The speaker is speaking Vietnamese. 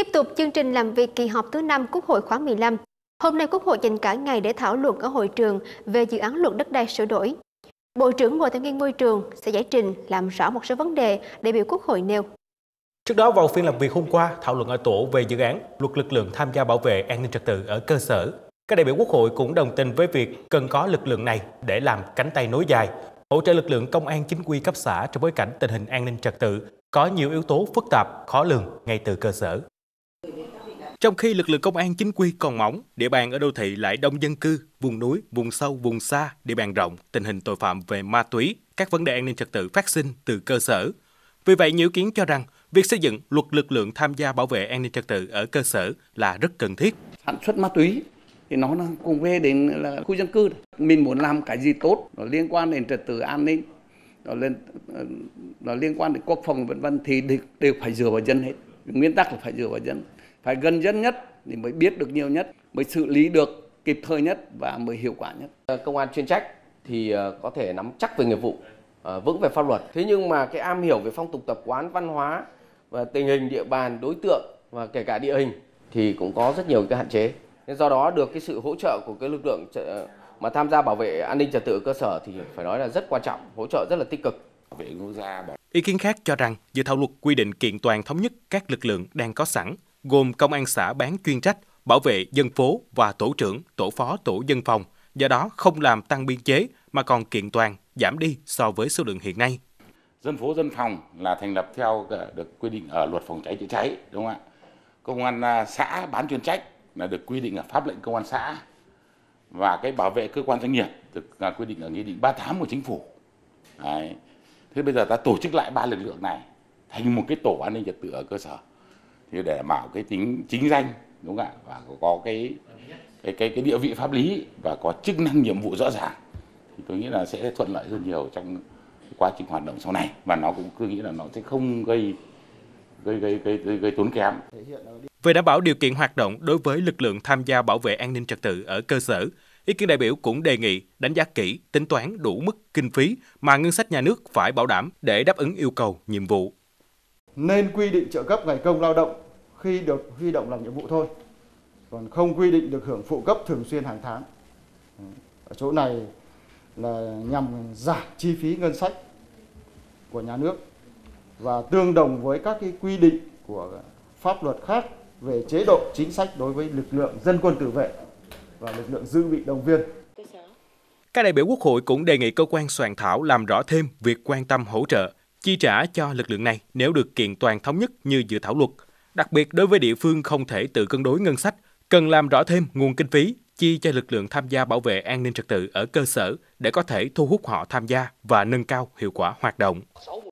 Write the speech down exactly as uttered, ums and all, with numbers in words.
Tiếp tục chương trình làm việc kỳ họp thứ năm Quốc hội khóa mười lăm. Hôm nay Quốc hội dành cả ngày để thảo luận ở hội trường về dự án luật đất đai sửa đổi. Bộ trưởng Bộ Tài nguyên Môi trường sẽ giải trình làm rõ một số vấn đề đại biểu Quốc hội nêu. Trước đó, vào phiên làm việc hôm qua, thảo luận ở tổ về dự án luật lực lượng tham gia bảo vệ an ninh trật tự ở cơ sở. Các đại biểu Quốc hội cũng đồng tình với việc cần có lực lượng này để làm cánh tay nối dài, hỗ trợ lực lượng công an chính quy cấp xã trong bối cảnh tình hình an ninh trật tự có nhiều yếu tố phức tạp, khó lường ngay từ cơ sở. Trong khi lực lượng công an chính quy còn mỏng, địa bàn ở đô thị lại đông dân cư, vùng núi, vùng sâu, vùng xa, địa bàn rộng, tình hình tội phạm về ma túy, các vấn đề an ninh trật tự phát sinh từ cơ sở. Vì vậy, nhiều ý kiến cho rằng việc xây dựng luật lực lượng tham gia bảo vệ an ninh trật tự ở cơ sở là rất cần thiết. Sản xuất ma túy thì nó cùng về đến là khu dân cư. Mình muốn làm cái gì tốt, nó liên quan đến trật tự an ninh, nó lên nó liên quan đến quốc phòng vân vân thì đều phải dựa vào dân hết. Nguyên tắc là phải dựa vào dân, phải gần dân nhất thì mới biết được nhiều nhất, mới xử lý được kịp thời nhất và mới hiệu quả nhất. Công an chuyên trách thì có thể nắm chắc về nghiệp vụ, vững về pháp luật. Thế nhưng mà cái am hiểu về phong tục tập quán, văn hóa và tình hình địa bàn, đối tượng và kể cả địa hình thì cũng có rất nhiều cái hạn chế. Nên do đó được cái sự hỗ trợ của cái lực lượng mà tham gia bảo vệ an ninh trật tự ở cơ sở thì phải nói là rất quan trọng, hỗ trợ rất là tích cực. Ý kiến khác cho rằng dự thảo luật quy định kiện toàn thống nhất các lực lượng đang có sẵn, gồm công an xã bán chuyên trách, bảo vệ dân phố và tổ trưởng, tổ phó tổ dân phòng, do đó không làm tăng biên chế mà còn kiện toàn, giảm đi so với số lượng hiện nay. Dân phố dân phòng là thành lập theo được quy định ở luật phòng cháy chữa cháy, đúng không ạ? Công an xã bán chuyên trách là được quy định ở pháp lệnh công an xã, và cái bảo vệ cơ quan doanh nghiệp được quy định ở nghị định ba mươi tám của chính phủ. Đấy. Thế bây giờ ta tổ chức lại ba lực lượng này thành một cái tổ an ninh trật tự ở cơ sở thì để đảm bảo cái tính chính danh, đúng không ạ, và có cái cái cái cái địa vị pháp lý và có chức năng nhiệm vụ rõ ràng thì tôi nghĩ là sẽ thuận lợi hơn nhiều trong quá trình hoạt động sau này, và nó cũng cứ nghĩ là nó sẽ không gây gây gây gây gây, gây tốn kém. Về đảm bảo điều kiện hoạt động đối với lực lượng tham gia bảo vệ an ninh trật tự ở cơ sở, ý kiến đại biểu cũng đề nghị đánh giá kỹ, tính toán đủ mức kinh phí mà ngân sách nhà nước phải bảo đảm để đáp ứng yêu cầu nhiệm vụ. Nên quy định trợ cấp ngày công lao động khi được huy động làm nhiệm vụ thôi, còn không quy định được hưởng phụ cấp thường xuyên hàng tháng. Ở chỗ này là nhằm giảm chi phí ngân sách của nhà nước và tương đồng với các cái quy định của pháp luật khác về chế độ chính sách đối với lực lượng dân quân tự vệ và lực lượng dự bị động viên. Các đại biểu Quốc hội cũng đề nghị cơ quan soạn thảo làm rõ thêm việc quan tâm hỗ trợ, chi trả cho lực lượng này nếu được kiện toàn thống nhất như dự thảo luật. Đặc biệt đối với địa phương không thể tự cân đối ngân sách, cần làm rõ thêm nguồn kinh phí chi cho lực lượng tham gia bảo vệ an ninh trật tự ở cơ sở để có thể thu hút họ tham gia và nâng cao hiệu quả hoạt động.